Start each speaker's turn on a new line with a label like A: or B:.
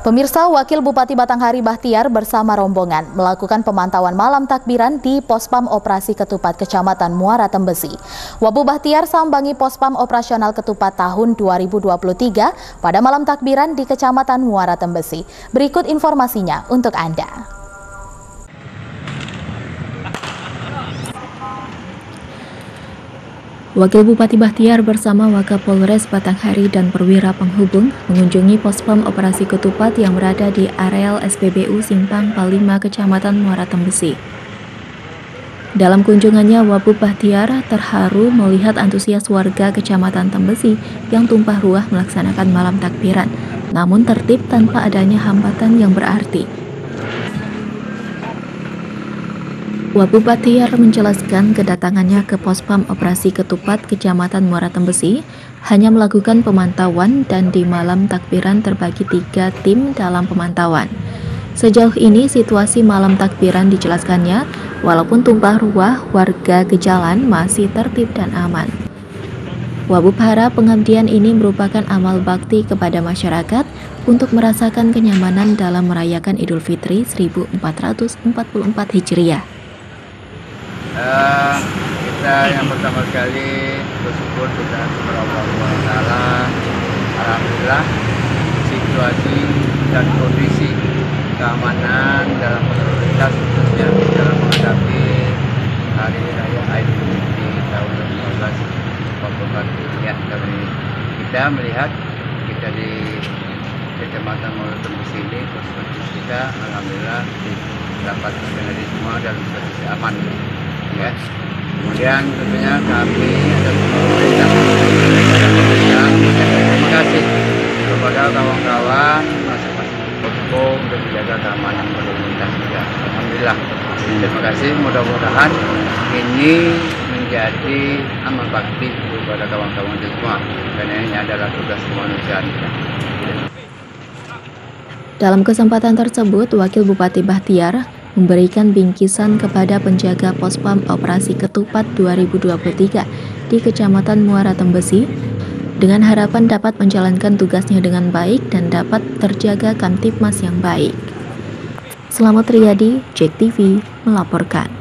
A: Pemirsa, Wakil Bupati Batanghari Bahtiar bersama rombongan melakukan pemantauan malam takbiran di Pospam Operasi Ketupat Kecamatan Muara Tembesi. Wabu Bahtiar sambangi Pospam Operasional Ketupat tahun 2023 pada malam takbiran di Kecamatan Muara Tembesi. Berikut informasinya untuk Anda. Wakil Bupati Bahtiar bersama Wakapolres Batanghari dan perwira penghubung mengunjungi Pospam Operasi Ketupat yang berada di areal SPBU Simpang Palima, Kecamatan Muara Tembesi. Dalam kunjungannya, Wabu Bahtiar terharu melihat antusias warga Kecamatan Tembesi yang tumpah ruah melaksanakan malam takbiran, namun tertib tanpa adanya hambatan yang berarti. Wabu Bahtiar menjelaskan kedatangannya ke Pospam Operasi Ketupat Kecamatan Muara Tembesi hanya melakukan pemantauan dan di malam takbiran terbagi 3 tim dalam pemantauan. Sejauh ini situasi malam takbiran dijelaskannya, walaupun tumpah ruah, warga ke jalan masih tertib dan aman. Wabu berharap pengabdian ini merupakan amal bakti kepada masyarakat untuk merasakan kenyamanan dalam merayakan Idul Fitri 1444 Hijriah.
B: Kita yang pertama sekali bersyukur kepada Allah SWT. Alhamdulillah situasi dan kondisi keamanan dalam lalu lintas khususnya dalam menghadapi hari raya Idul Fitri tahun 2024 ya, dari kita melihat kita di Kecamatan Muara Tembesi ini puskesmas kita alhamdulillah dapat terkendali semua dalam situasi aman. Ya. Kemudian tentunya kami ada pemerintah terima kasih kepada kawan-kawan masing-masing posko untuk menjaga keamanan lalu lintas juga. Alhamdulillah. Terima kasih, mudah-mudahan ini menjadi amal bakti kepada kawan-kawan semua karena ini adalah tugas kemanusiaan.
A: Dalam kesempatan tersebut, Wakil Bupati Bahtiar memberikan bingkisan kepada penjaga Pospam Operasi Ketupat 2023 di Kecamatan Muara Tembesi dengan harapan dapat menjalankan tugasnya dengan baik dan dapat terjaga Kamtibmas yang baik. Selamat Riyadi, JEK TV melaporkan.